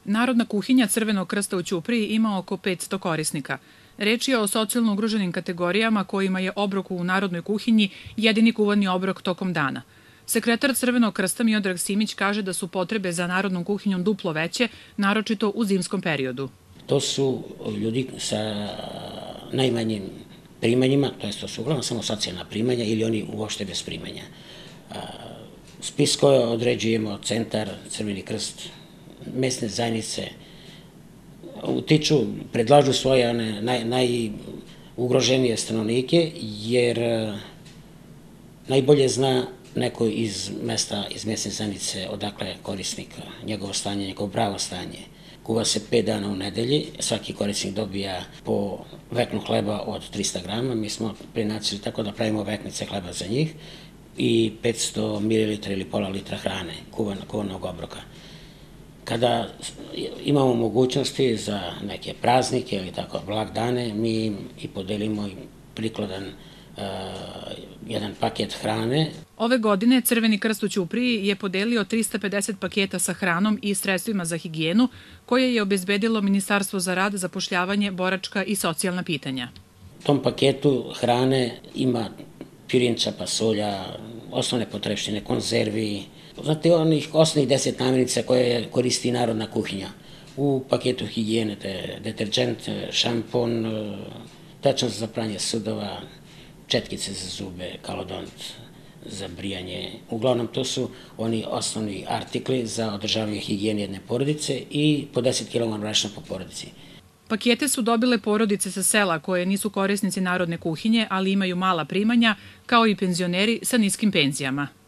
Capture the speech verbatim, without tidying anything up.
Narodna kuhinja Crvenog krsta u Ćupriji ima oko petsto korisnika. Reč je o socijalno ugroženim kategorijama kojima je obrok u Narodnoj kuhinji jedini kuvani obrok tokom dana. Sekretar Crvenog krsta Miodrag Simić kaže da su potrebe za Narodnom kuhinjom duplo veće, naročito u zimskom periodu. To su ljudi sa najmanjim primanjima, to je to su uglavnom samo socijalna primanja ili oni uopšte bez primanja. Spisko određujemo Centar, Crveni krst, mesne zajednice, utiču, predlažu svoje one naj, najugroženije stanovnike, jer najbolje zna neko iz mesta, iz mesne zajednice odakle je korisnik, njegovo stanje, njegovo pravo stanje. Kuva se pet dana u nedelji, svaki korisnik dobija po veknu hleba od trista grama, mi smo prenacili tako da pravimo veknice hleba za njih i petsto mililitara ili pola litra hrane, kuvanog obroka. Kada imamo mogućnosti za neke praznike ili tako blagdane, mi im i podelimo prikladan uh, jedan paket hrane. Ove godine Crveni krst u Ćupriji je podelio trista pedeset paketa sa hranom i sredstvima za higijenu koje je obezbedilo Ministarstvo za rad, zapošljavanje, boračka i socijalna pitanja. U tom paketu hrane ima pirinča, pasulja, osnovne potrepštine, konzervi, znate, onih osnovnih deset namirnica koje koristi Narodna kuhinja. U paketu higijene, deterđent, šampon, tečnost za pranje sudova, četkice za zube, kalodont za brijanje. Uglavnom, to su oni osnovni artikli za održavanje higijene jedne porodice i po deset kilograma brašna po porodici. Pakete su dobile porodice sa sela koje nisu korisnici Narodne kuhinje, ali imaju mala primanja, kao i penzioneri sa niskim penzijama.